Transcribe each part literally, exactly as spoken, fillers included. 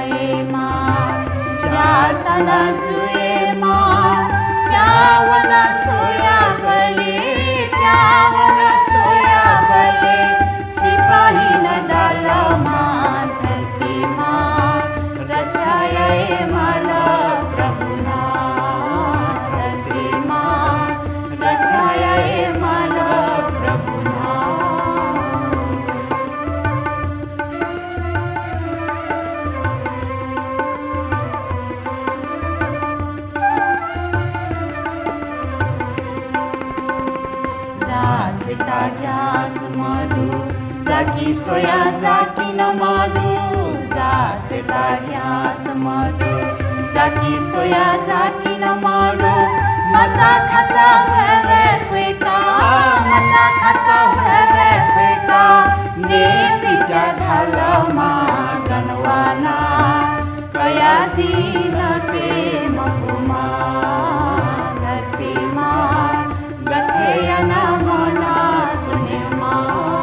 जुएमा जासना जुएमा प्यावन soya गले प्यावन soya गले सिपाही न डालमा धरतीमा रचाए माल प्रभुना धरतीमा रचाए माल प्रभुना पिता ग्यास मधु जाकी सोया जाकी न मधु जात पिता ग्यास मधु जाकी सोया जाकी न मधु मचा खचा भरे फेका मचा खचा भरे फेका ने पिता ढालमा गनवाना कया जीनते मफुमा धरतीमा गथेयना मना सुनेमा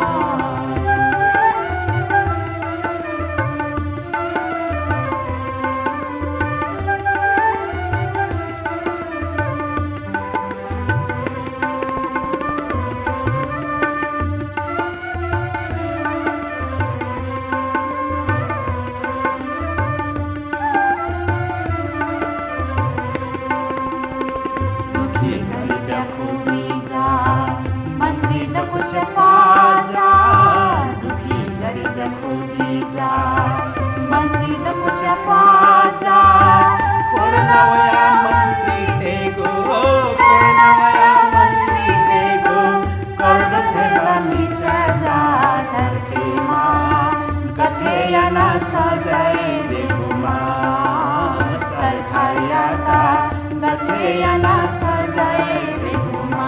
मंत्री दको शफाजा कोरोनावया मंत्री देगो कोरोनावया मंत्री देगो करोड़ धर्मी जा धरतीमा कथेयना सजाए बेगुमा सरकारियाता कथेयना सजाए बेगुमा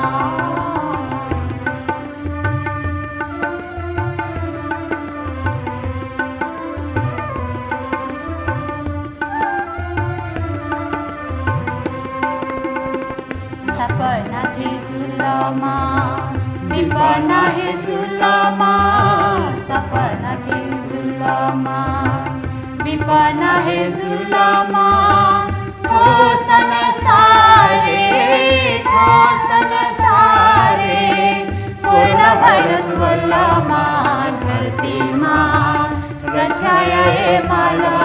सपना थे झुलमा विपना है झुलमा सपना थे झुलमा विपना है झुलमा ठोसन सारे ठोसन सारे कोरोना वायरस वल्लमा धरतीमा रचाए माला